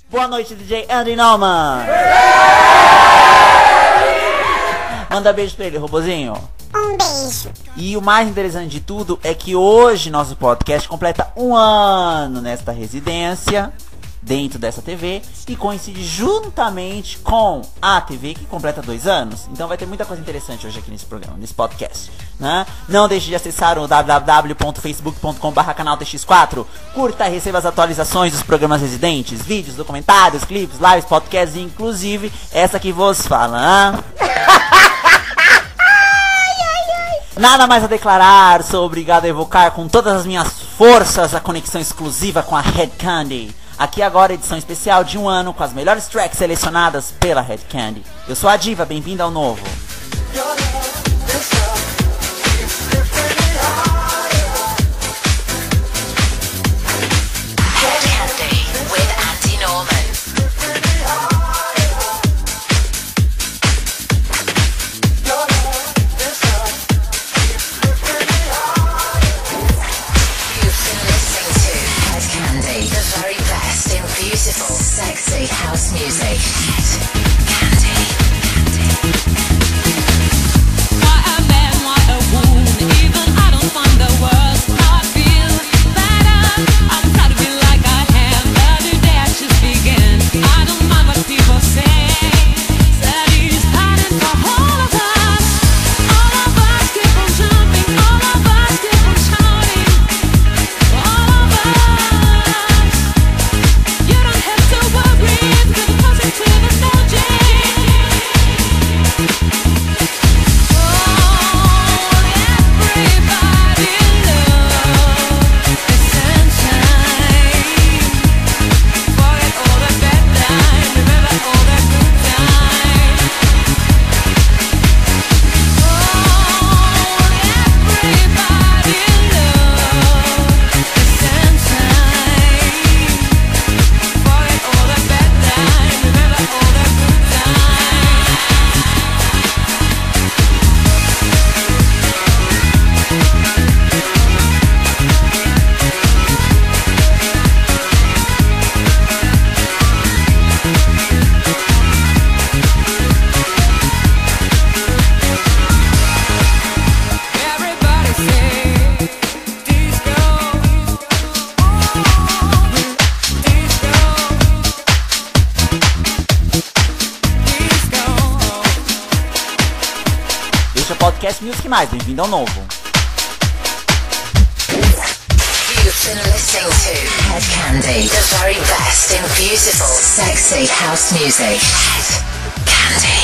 Boa noite, DJ Andy Norman. Manda beijo pra ele, robozinho. Um beijo. E o mais interessante de tudo é que hoje nosso podcast completa 1 ano nesta residência, dentro dessa TV, e coincide juntamente com a TV que completa 2 anos. Então vai ter muita coisa interessante hoje aqui nesse programa, nesse podcast, né? Não deixe de acessar o www.facebook.com/canal TX4. Curta e receba as atualizações dos programas residentes, vídeos, documentários, clipes, lives, podcasts e inclusive essa que vos fala, hein? Nada mais a declarar, sou obrigado a evocar com todas as minhas forças a conexão exclusiva com a Red Candy. Aqui agora edição especial de 1 ano com as melhores tracks selecionadas pela Red Candy. Eu sou a Diva, bem-vindo ao novo. Sexy house music. Candy. Why a man, why a woman? Even I don't find the words. I feel better. I'm proud to be like I am. Every day I just begin. I don't mind what people say. Said he's fighting for all of us. All of us keep on jumping. All of us keep on shouting. All of us. You don't have to worry. Podcast Music Mais, bem-vindo ao novo. You've been listening to Red Candy, the very best in beautiful, sexy house music. Red Candy.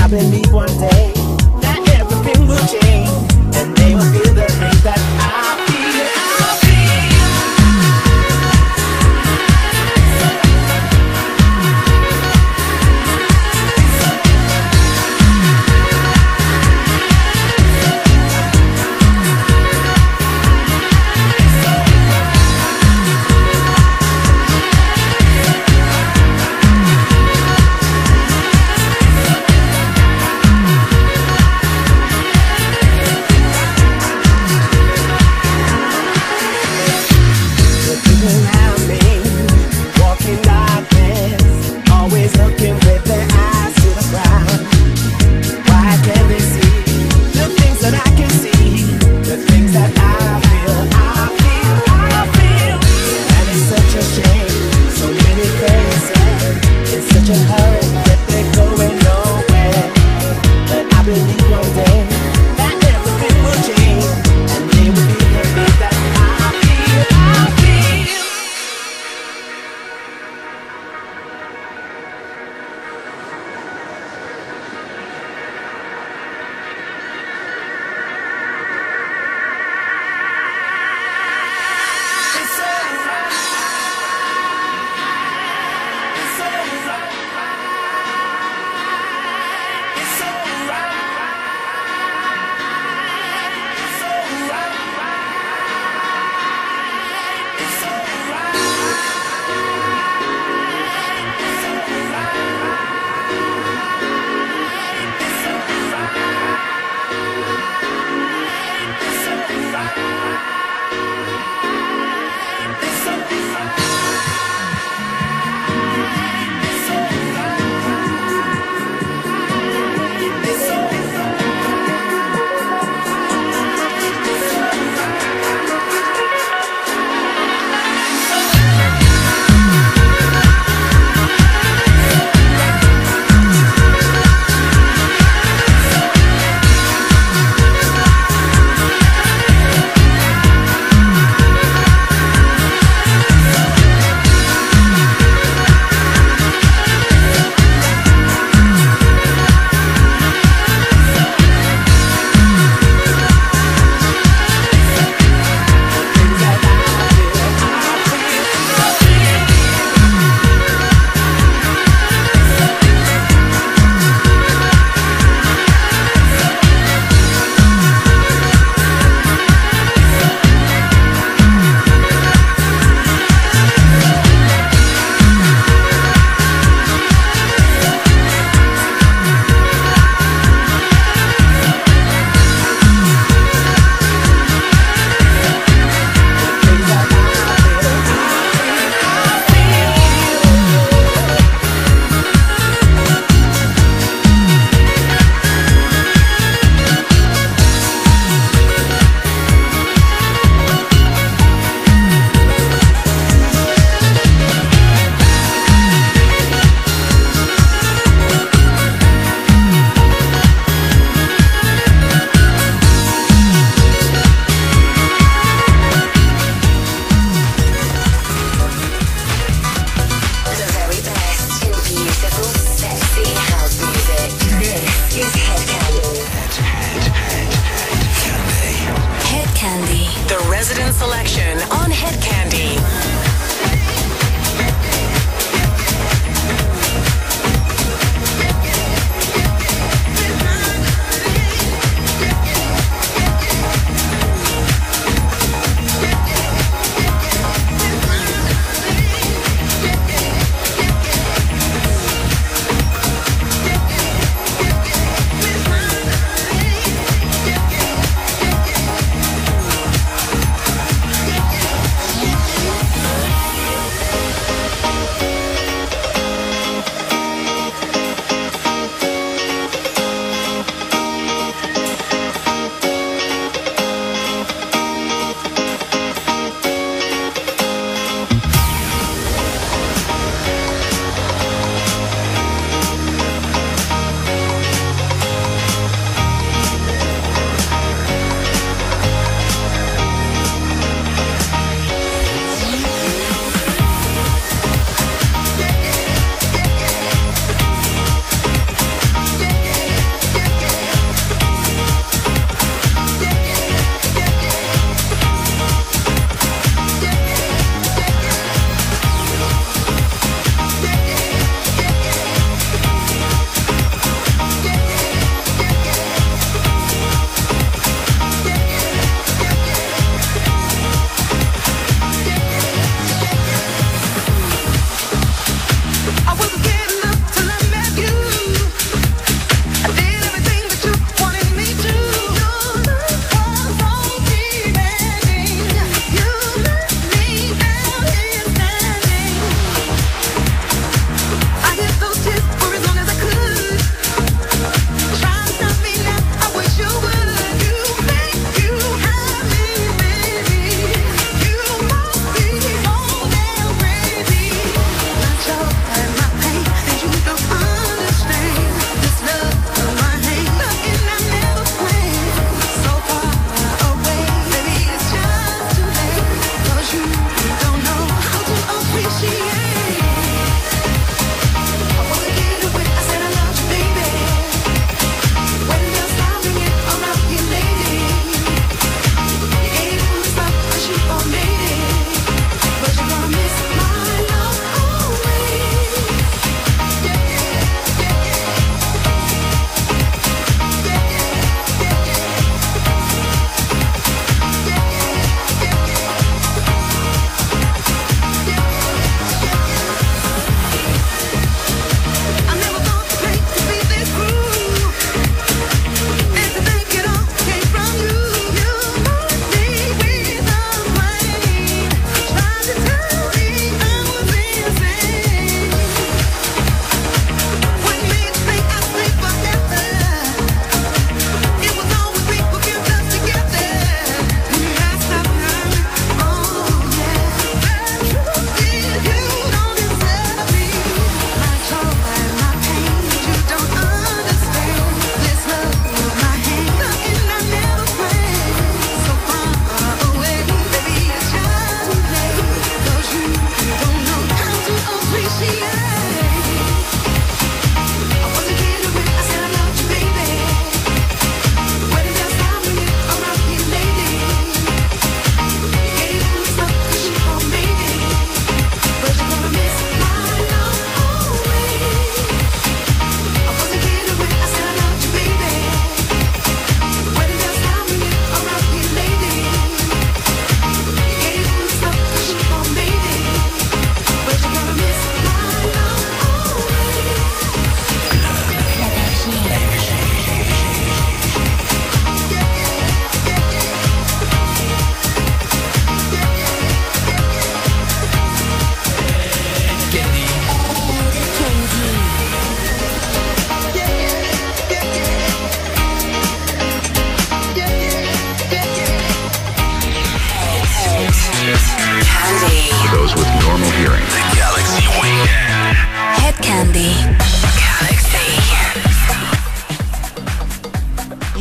believe one day that everything will change, and they will feel the things that I feel.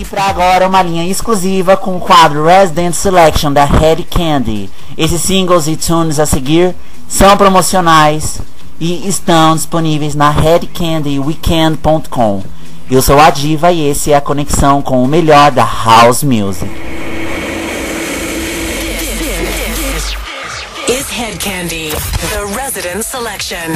pra agora uma linha exclusiva com o quadro Resident Selection da Head Candy. Esses singles e tunes a seguir são promocionais e estão disponíveis na headcandyweekend.com. Eu sou a Diva e esse é a conexão com o melhor da House Music. Is Head Candy, the resident selection.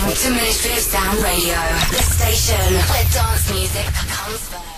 listening to Ministry of Sound Radio, the station where dance music comes first.